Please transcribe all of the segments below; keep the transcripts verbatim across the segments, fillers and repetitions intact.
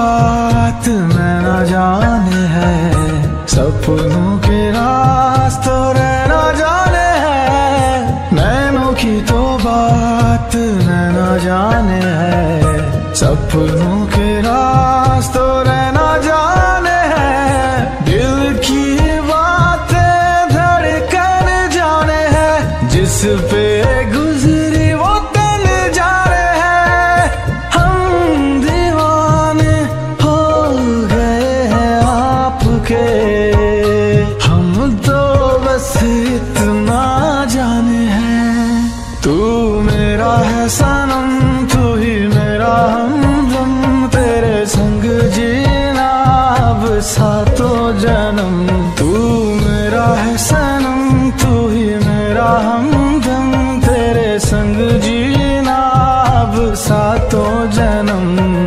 बात मैं ना जाने है, सपनों के रास्तों रहना जाने है। नैनों की तो बात मैं ना जाने है, सपनों के रास्तों रहना जाने है। दिल की बातें धड़कन जाने है, जिस पे गुजरी वो तन जाने है। हम दीवाने हो गए हैं आपके, हम तो बस इतना जाने हैं। तू मेरा है सनम, तू ही मेरा हमदम, तेरे संग जीना अब सातों जन्म। तू मेरा है सनम, तू ही मेरा हमदम, तेरे संग जीना अब सातों जन्म।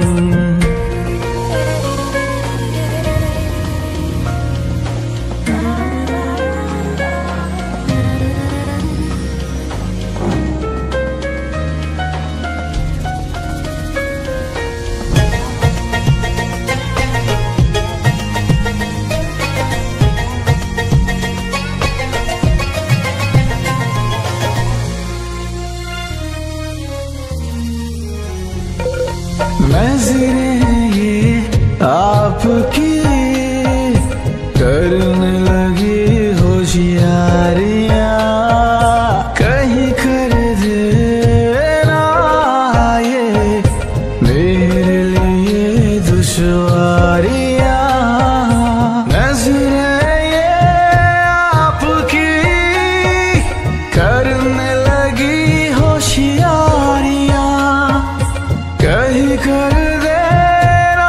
नज़रें ये आपकी करने लगी होशियारियां, कहीं कर देना ये मेरे लिए दुश्वारियां। नज़रें ये आपकी करने लगी होशियारियां, कहीं कर देना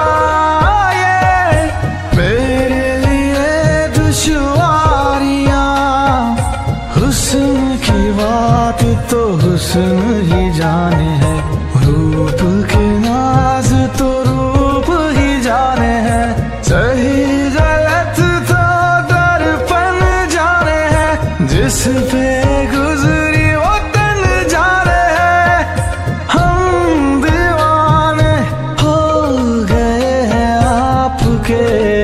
ये मेरे लिए दुश्वारियां। हुस्न की बात तो हुस्न ही जाने है, रूप के नाज तो रूप ही जाने हैं। सही गलत तो दर्पण जाने हैं, जिस पे गुजरी वो तन जाने है। हम दीवाने हो गए हैं आपके,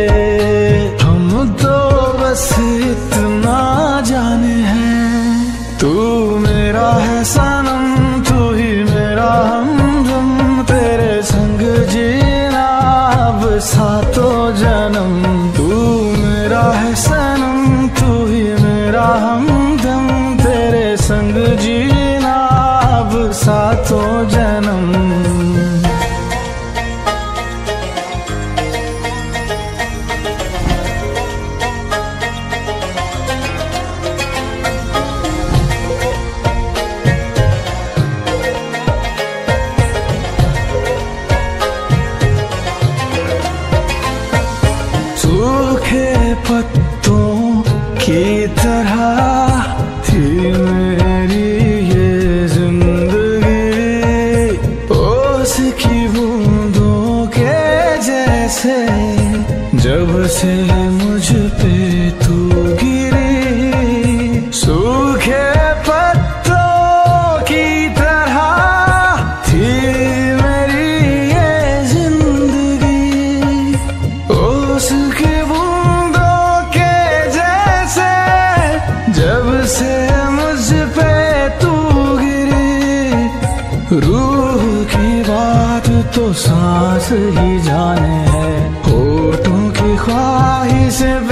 हम तो बस इतना जाने हैं। तू मेरा है सनम, तू ही मेरा हमदम, तेरे संग जीना अब सातों जन्म। तू मेरा है सनम, तू ही मेरा हमदम, तेरे संग जीना अब सातों जन्म। सूखे पत्तों की तरह थी मेरी ये जिंदगी, ओस की बूंदों के जैसे जब से मुझ पे तू गिरी। सूखे पत्तों की तरह थी मेरी ये जिंदगी, ओस की बूंदों के जैसे जब से मुझ पे तू गिरी। रूह की बात तो सांस ही जाने है, होठों की ख्वाहिश